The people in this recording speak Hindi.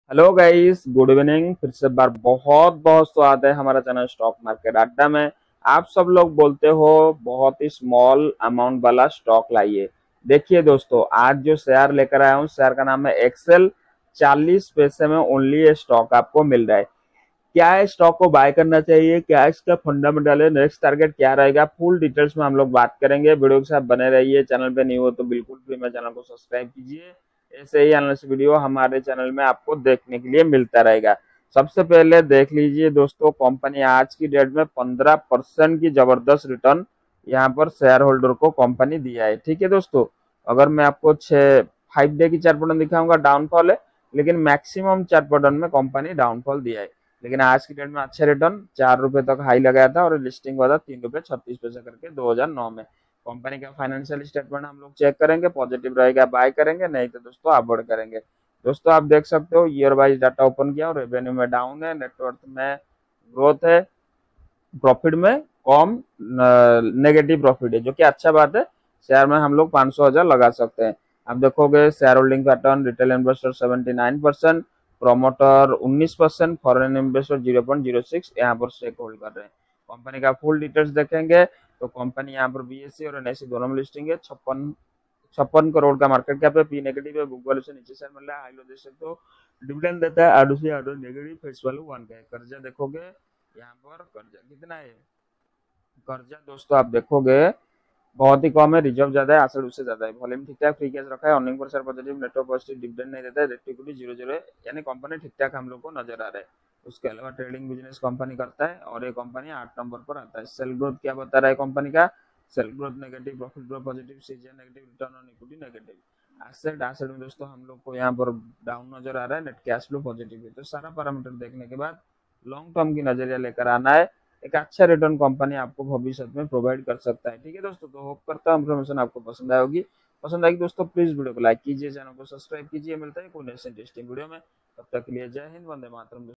Hello guys, good evening. फिर से बार बहुत बहुत स्वागत है हमारा चैनल स्टॉक मार्केट अड्डा में। आप सब लोग बोलते हो बहुत ही स्मॉल अमाउंट वाला स्टॉक लाइए। देखिए दोस्तों, आज जो शेयर लेकर आया हूँ, शेयर का नाम है एक्सेल। 40 पैसे में ओनली ये स्टॉक आपको मिल रहा है। क्या है, स्टॉक को बाय करना चाहिए, क्या इसका फंडामेंटल है, नेक्स्ट टारगेट क्या रहेगा, फुल डिटेल्स में हम लोग बात करेंगे। वीडियो के साथ बने रहिए। चैनल पे न्यू हो तो बिल्कुल फ्री में चैनल को सब्सक्राइब कीजिए। ऐसे ही एनालिसिस वीडियो हमारे चैनल में आपको देखने के लिए मिलता रहेगा। सबसे पहले देख लीजिए दोस्तों, कंपनी आज की डेट में 15% की जबरदस्त रिटर्न यहाँ पर शेयर होल्डर को कंपनी दिया है। ठीक है दोस्तों, अगर मैं आपको 5 डे की चार्ट पैटर्न दिखाऊंगा, डाउनफॉल है, लेकिन मैक्सिमम चार्ट पैटर्न में कंपनी डाउनफॉल दिया है। लेकिन आज की डेट में अच्छे रिटर्न, 4 रुपए तक हाई लगाया था और लिस्टिंग हुआ था 3 रुपए 36 पैसे करके 2009 में। कंपनी का फाइनेंशियल स्टेटमेंट हम लोग चेक करेंगे, पॉजिटिव रहेगा बाय करेंगे, नहीं तो दोस्तों अवॉइड करेंगे। दोस्तों आप देख सकते हो, ईयर वाइज डाटा ओपन किया और रेवेन्यू में डाउन है, नेटवर्थ में ग्रोथ है, प्रॉफिट में कम नेगेटिव प्रॉफिट है, जो कि अच्छा बात है। शेयर में हम लोग 500,000 लगा सकते हैं। आप देखोगे share holding pattern, retail investor 79%, promoter 19%, foreign investor 0.06 यहाँ पर स्टेक होल्ड कर रहे हैं। कंपनी का फुल डिटेल्स देखेंगे तो कंपनी यहाँ पर बीएससी और एनएससी दोनों में लिस्टिंग है। 56 करोड़ का मार्केट कैप है। पी नेगेटिव है, बुक वैल्यू से नीचे साइड मिल रहा है। हाई लो देख सकते हो, डिविडेंड देता है। आरडू से आरडू नेगेटिव, फेस वैल्यू 1 का है। कर्जा देखोगे, यहाँ पर कर्जा कितना है, कर्जा दोस्तों आप देखोगे बहुत ही कम है, रिजर्व ज्यादा है, एसेट उससे ज्यादा है। वॉल्यूम ठीक ठाक, फ्री कैश रखा है, अर्निंग पर share positive, network positive, dividend नहीं देता है, डेट इक्विटी 0 है, यानी कंपनी ठीक ठाक हम लोग को नजर आ रहा है। उसके अलावा ट्रेडिंग बिजनेस कंपनी करता है और ये कंपनी 8 नंबर पर आता है। सेल ग्रोथ क्या बता रहा है कंपनी का, sale growth negative, profit growth positive, CGR negative, return on equity negative. Asset में दोस्तों हम लोग को यहाँ पर डाउन नजर आ रहा है, नेट कैश फ्लो पॉजिटिव है। तो सारा पैरामीटर देखने के बाद लॉन्ग टर्म की नजरिया लेकर आना है। एक अच्छा रिटर्न कंपनी आपको भविष्य में प्रोवाइड कर सकता है। ठीक है दोस्तों, तो होप करता हूँ इन्फॉर्मेशन आपको पसंद आएगी। पसंद आएगी दोस्तों, प्लीज वीडियो को लाइक कीजिए, चैनल को सब्सक्राइब कीजिए। मिलता है कोई नेक्स्ट इंटरेस्टिंग वीडियो में, तब तक के लिए जय हिंद, वंदे मातरम।